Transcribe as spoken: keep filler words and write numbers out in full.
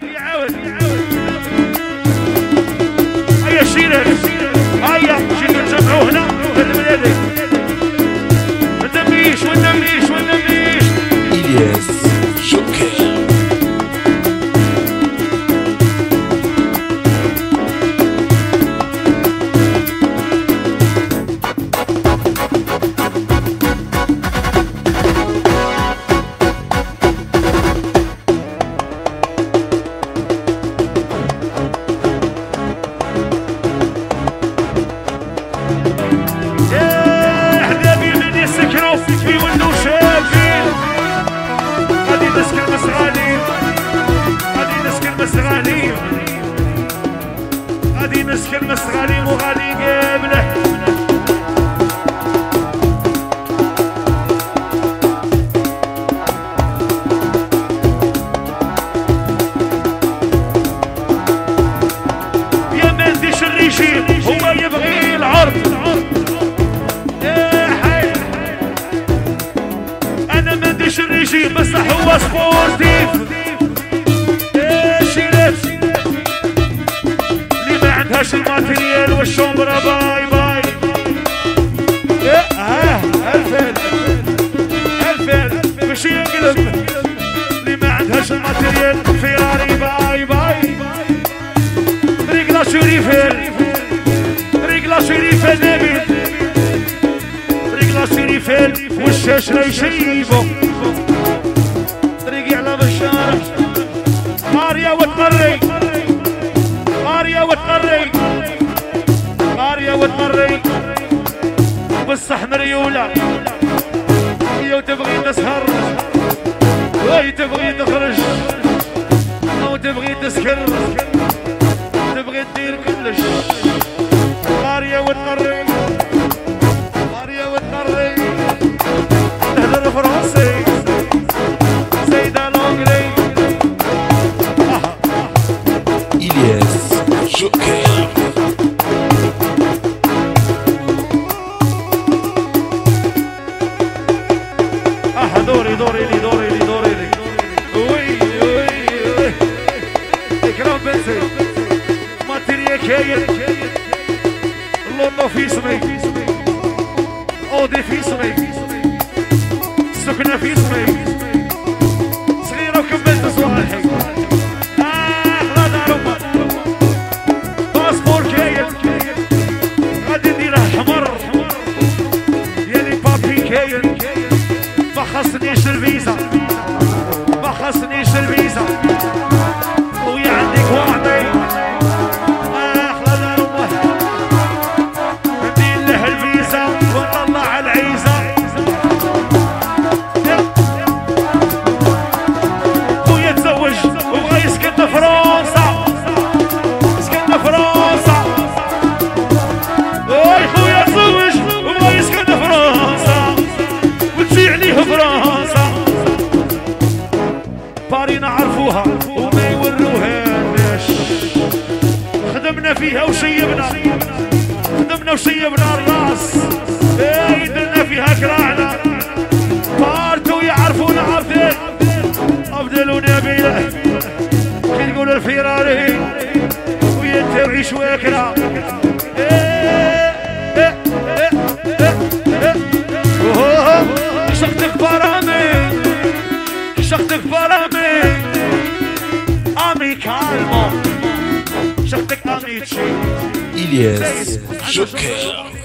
يعاود هيا شيلك هيا شيلوا تجمعوا هنا في البلاد ما تنميش ما تنميش ما تنميش إلياس جوكر. غادي نسكن مسغالي وغادي قابله يا ما نديش الريجيم هو يبغي العرض يا حي انا ما نديش الريجيم بس هو سبورتيف عندهاش الماتريال والشومبرا باي باي اه الفين الفين ماشي ينقلب اللي ما عندهاش الماتريال فيراري باي باي ريقلا شريفيل ريقلا شريفيل نبيل ريقلا شريفيل والشاش لا يشيبو ريقي على بشارة ماريا وتقري قارية وتقري قارية وتقري بصح مريولة هي وتبغي تسهر وهي تبغي تخرج او تبغي تسكر تبغي تدير كلش قارية وتقري قارية وتقري تهدر فرنسي سيدة لونجري إلياس جوكر. اه دوري دوري لي دوري لي دوري لي وي وي وي اكرام بنزي ماتيريا كاين لونو في اسمي اودي في اسمي سكنة في اسمي صغيرة وكملت صوالحي ما خصنيش الفيزا ما خصنيش الفيزا ويا عندك وعدي اخلى دار امه ندير له الفيزا ونطلع العيزه خويا تزوج وبغى يسكن فرنسا يسكن فرنسا اي خويا تزوج وبغى يسكن فرنسا وتجي عليه فرنسا باري نعرفوها وما يوروهاش خدمنا فيها وشيبنا خدمنا وشيبنا الراس اي درنا فيها كراعنا بارتو يعرفونا عارفين افضل ونبيله كي تقول الفيراري ويتبعي شواكرا شختك برامي شختك برامي امي كالمو شختك امي تشي إلياس جوكر.